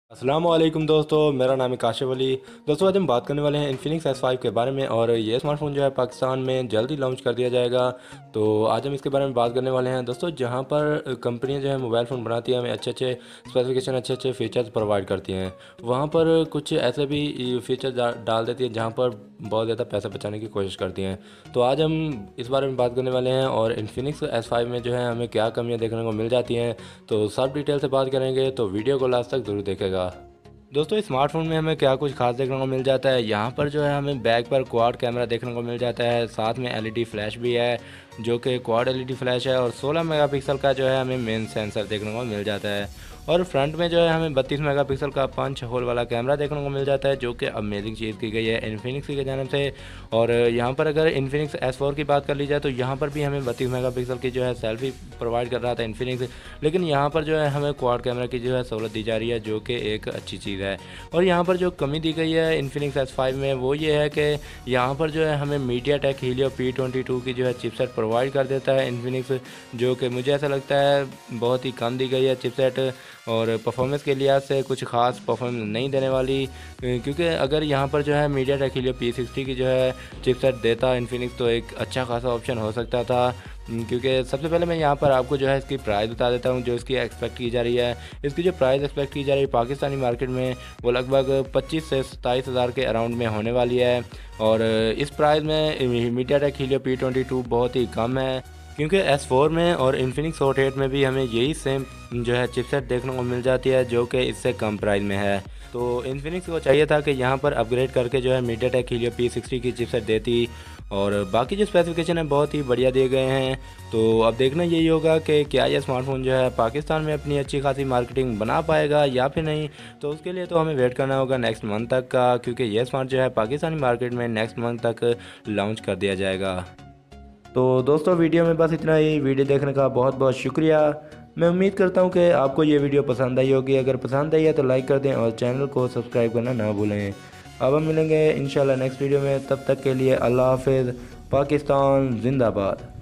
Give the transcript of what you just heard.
अस्सलामुअलैकुम दोस्तों, मेरा नाम है काशिफ अली। दोस्तों आज हम बात करने वाले हैं इन्फिनिक्स S5 के बारे में। और ये स्मार्टफोन जो है पाकिस्तान में जल्द ही लॉन्च कर दिया जाएगा। तो आज हम इसके बारे में बात करने वाले हैं दोस्तों। जहां पर कंपनियां जो है मोबाइल फ़ोन बनाती हैं, हमें अच्छे अच्छे स्पेसिफिकेशन, अच्छे अच्छे फीचर्स प्रोवाइड करती हैं, वहाँ पर कुछ ऐसे भी फीचर डाल देती है जहाँ पर बहुत ज़्यादा पैसा बचाने की कोशिश करती हैं। तो आज हम इस बारे में बात करने वाले हैं और इन्फिनिक्स S5 में जो है हमें क्या कमियाँ देखने को मिल जाती हैं, तो सब डिटेल से बात करेंगे। तो वीडियो को लास्ट तक ज़रूर देखेगा। दोस्तों स्मार्टफोन में हमें क्या कुछ खास देखने को मिल जाता है। यहाँ पर जो है हमें बैक पर क्वाड कैमरा देखने को मिल जाता है, साथ में एलईडी फ्लैश भी है जो कि क्वाड एलईडी फ्लैश है, और 16 मेगापिक्सल का जो है हमें मेन सेंसर देखने को मिल जाता है। और फ्रंट में जो है हमें 32 मेगापिक्सल का पंच होल वाला कैमरा देखने को मिल जाता है, जो कि अमेजिंग चीज़ की गई है इन्फिनिक्स की जानब से। और यहाँ पर अगर इन्फिनिक्स S4 की बात कर ली जाए तो यहाँ पर भी हमें 32 मेगापिक्सल की जो है सेल्फी प्रोवाइड कर रहा था इन्फिनिक्स, लेकिन यहाँ पर जो है हमें क्वाड कैमरा की जो है सहूलत दी जा रही है, जो कि एक अच्छी चीज़ है। और यहाँ पर जो कमी दी गई है इन्फिनिक्स S5 में वो ये है कि यहाँ पर जो है हमें मीडियाटेक हीलियो P22 की जो है चिपसेट प्रोवाइड कर देता है इन्फिनिक्स, जो कि मुझे ऐसा लगता है बहुत ही कम दी गई है चिपसेट, और परफॉर्मेंस के लिहाज से कुछ खास परफॉर्मेंस नहीं देने वाली। क्योंकि अगर यहाँ पर जो है मीडियाटेक हीलियो P60 की जो है चिपसेट देता इन्फिनिक्स तो एक अच्छा खासा ऑप्शन हो सकता था। क्योंकि सबसे पहले मैं यहाँ पर आपको जो है इसकी प्राइस बता देता हूँ जो इसकी एक्सपेक्ट की जा रही है। इसकी जो प्राइस एक्सपेक्ट की जा रही है पाकिस्तानी मार्केट में वो लगभग 25 से 27 हज़ार के अराउंड में होने वाली है। और इस प्राइस में मीडियाटेक हीलियो P22 बहुत ही कम है, क्योंकि S4 में और इन्फिनिक्स हॉट 8 में भी हमें यही सेम जो है चिपसेट देखने को मिल जाती है, जो कि इससे कम प्राइस में है। तो इन्फिनिक्स को चाहिए था कि यहाँ पर अपग्रेड करके जो है मीडियाटेक हीलियो P60 की चिपसेट देती, और बाकी जो स्पेसिफिकेशन है बहुत ही बढ़िया दिए गए हैं। तो अब देखना यही होगा कि क्या यह स्मार्टफोन जो है पाकिस्तान में अपनी अच्छी खासी मार्केटिंग बना पाएगा या फिर नहीं। तो उसके लिए तो हमें वेट करना होगा नेक्स्ट मंथ तक का, क्योंकि यह स्मार्ट जो है पाकिस्तानी मार्केट में नेक्स्ट मंथ तक लॉन्च कर दिया जाएगा। तो दोस्तों वीडियो में बस इतना ही। वीडियो देखने का बहुत बहुत शुक्रिया। मैं उम्मीद करता हूँ कि आपको ये वीडियो पसंद आई होगी। अगर पसंद आई है तो लाइक कर दें और चैनल को सब्सक्राइब करना ना भूलें। अब हम मिलेंगे इंशाल्लाह नेक्स्ट वीडियो में, तब तक के लिए अल्लाह हाफिज़। पाकिस्तान जिंदाबाद।